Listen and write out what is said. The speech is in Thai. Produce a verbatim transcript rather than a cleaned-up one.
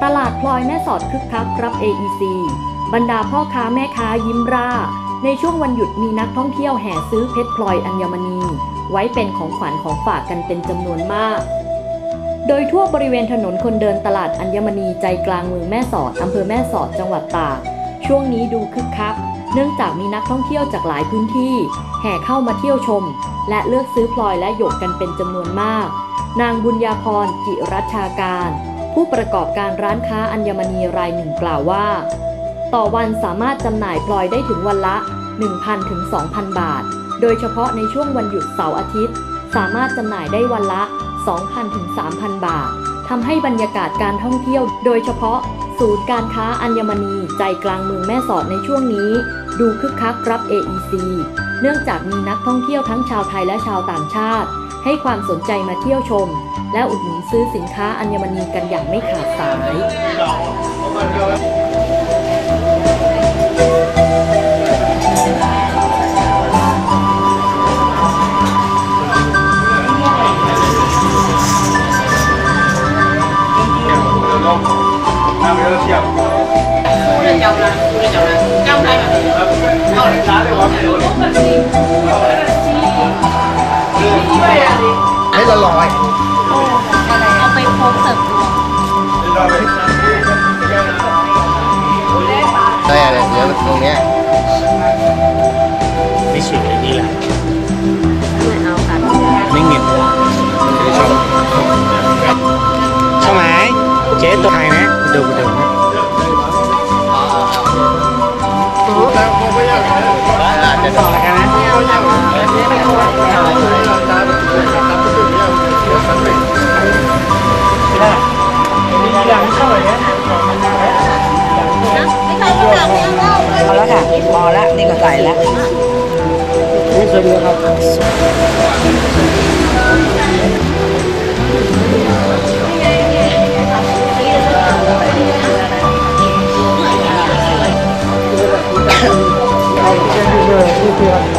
ลาดพลอยแม่สอดคึกคักรับ เอ อี ซี บรรดาพ่อค้าแม่ค้ายิ้มร่าในช่วงวันหยุดมีนักท่องเที่ยวแห่ซื้อเพชรพลอยอัญมณีไว้เป็นของขวัญของฝากกันเป็นจำนวนมากโดยทั่วบริเวณถนนคนเดินตลาดอัญมณีใจกลางเมืองแม่สอดอำเภอแม่สอดจังหวัดตากช่วงนี้ดูคึกคักเนื่องจากมีนักท่องเที่ยวจากหลายพื้นที่แห่เข้ามาเที่ยวชมและเลือกซื้อพลอยและหยกกันเป็นจำนวนมากนางบุญญาพรจิรัชชาการผู้ประกอบการร้านค้าอัญมณีรายหนึ่งกล่าวว่าต่อวันสามารถจำหน่ายพลอยได้ถึงวันละ หนึ่งพัน ถึง สองพัน บาทโดยเฉพาะในช่วงวันหยุดเสาร์อาทิตย์สามารถจำหน่ายได้วันละ สองพัน ถึง สามพัน บาททำให้บรรยากาศการท่องเที่ยวโดยเฉพาะศูนย์การค้าอัญมณีใจกลางเมืองแม่สอดในช่วงนี้ดูคึกคักรับ เอ อี ซี เนื่องจากมีนักท่องเที่ยวทั้งชาวไทยและชาวต่างชาติให้ความสนใจมาเที่ยวชมและอุดหนุนซื้อสินค้าอัญมณีกันอย่างไม่ขาดสายไม่ละลอยเอาไปโพกเสิร์ฟได้อะไรเดี๋ยวตรงเนี้ยไม่ฉีกไอ้นี่แหละไม่เอาค่ะไม่เงียบชอบชอบไหมเจ๊ตัวไทยนะดูดูนะจะต่ออะไรกันนะเอาแล้วค่ะพอแล้วนี่ก็ใส่แล้วนี่สวัสดีครับเอาเช่นที่เบอร์ที่เพื่อน